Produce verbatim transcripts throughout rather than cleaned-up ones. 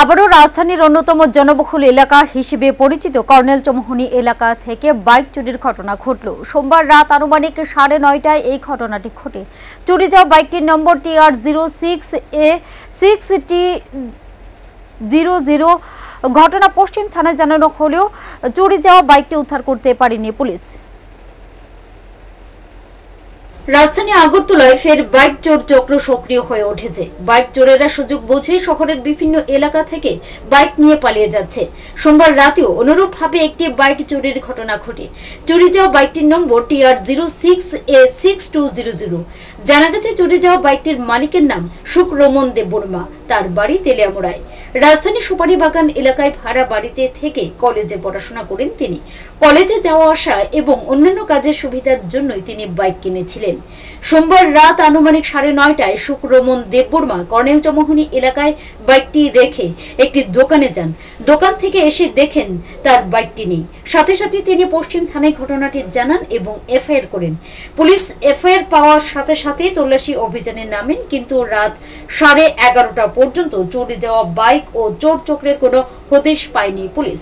আবারও রাজধানীর অন্যতম জনবহুল এলাকা হিসেবে পরিচিত কর্নেল চৌমুহনী এলাকা থেকে বাইক চুরির ঘটনা ঘটল। সোমবার রাত আনুমানিক সাড়ে নয়টায় এই ঘটনাটি ঘটে। চুরি যাওয়া বাইকটির number T R zero six A six T zero zero. ঘটনা পশ্চিম থানায় জানানো হলেও চুরি যাওয়া বাইকটি উদ্ধার করতে পারেনি পুলিশ। রাজধানী আগরতলায় ফের বাইক চোর চক্র সক্রিয় হয়ে উঠেছে। বাইক চোরেরা সুযোগ বুঝে শহরের বিভিন্ন এলাকা থেকে বাইক নিয়ে পালিয়ে যাচ্ছে। সোমবার রাতেও অনুরূপভাবে একটি বাইক চুরির ঘটনা ঘটে। চুরি যাওয়া বাইকটির number T R zero six A six two zero zero. জানা গেছে চুরি যাওয়া বাইকটির মালিকের নাম সুকরমন দেববর্মা, তার বাড়ি তেলিয়ামুড়ায়। রাজধানী সুপারি বাগান এলাকায় ভাড়া বাড়িতে থেকে কলেজে পড়াশোনা করেন তিনি। কলেজে যাওয়া আসা এবং অন্যান্য কাজের সুবিধার জন্যই তিনি বাইক কিনেছিলেন। সোমবার রাত আনুমানিক সাড়ে নয়টায় সুকরমন দেববর্মা কর্নেল চৌমুহনী এলাকায় বাইকটি রেখে একটি দোকানে যান। দোকান থেকে এসে দেখেন তার বাইকটি নেই। সাথে সাথে তিনি পশ্চিম থানায় ঘটনাটি জানান এবং এফআইআর করেন। পুলিশ এফআইআর পাওয়ার সাথে সাথে তল্লাশি অভিযানে নামেন, কিন্তু রাত সাড়ে এগারোটা পর্যন্ত চুরি যাওয়া বাইক ও চোর চক্রের কোনো হদিশ পায়নি পুলিশ।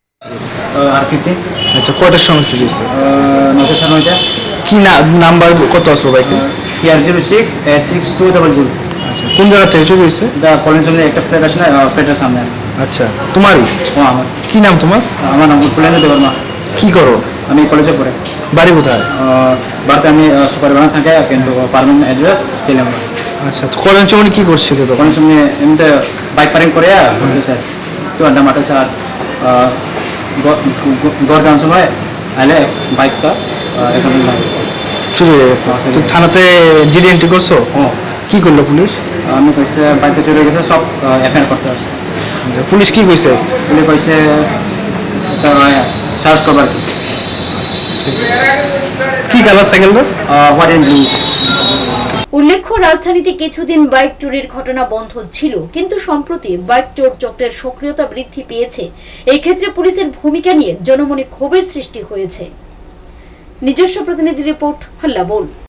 আচ্ছা, কয়টার সময় চুরি হয়েছে? নয়টা সাড়ে নয়টা। কি নাম্বার কত আসলো বাইকে? T R zero six A six two double zero. আচ্ছা, কোন জায়গা থেকে চুরি হয়েছে? কলেজ সামনে একটা ফ্ল্যাট আছে না, ফ্ল্যাটের সামনে। আচ্ছা, তোমারই? ও আমার। কি নাম তোমার? আমার নাম উৎপলেন্দ্র দেববর্মা। কি করো? আমি কলেজে পড়ে। বাড়ি কোথায়? বাড়িতে আমি সুপারি বাগান থাকে, কিন্তু পার্মানেন্ট অ্যাড্রেস তেলিয়ামুড়া। আচ্ছা, তো কলেজ চৌমুহনী কি করছিল? তো কলেজ সামনে এমনিতে বাইক পারিং করে স্যার একটু আড্ডা মাঠে স্যার গড় যাওয়ার সময় আইলে বাইকটা এখানে চুরি হয়ে গেছে। তো থানাতে জিডি এন্ট্রি করছো? ও কি করলো পুলিশ? আমি কইছে বাইকটা চুরি হয়ে গেছে, সব এফআইআর করতে আসছে। আচ্ছা, পুলিশ কি কইছে? পুলিশ কইছে সার্চ করবার কি। কি কালার সাইকেলটা? White and blue. উল্লেখ্য, রাজধানীতে কিছুদিন বাইক চুরির ঘটনা বন্ধ ছিল, কিন্তু সম্প্রতি বাইক চোর চক্রের সক্রিয়তা বৃদ্ধি পেয়েছে। এই ক্ষেত্রে পুলিশের ভূমিকা নিয়ে জনমনে ক্ষোভের সৃষ্টি হয়েছে। নিজস্ব প্রতিনিধি রিপোর্ট, হল্লা বল।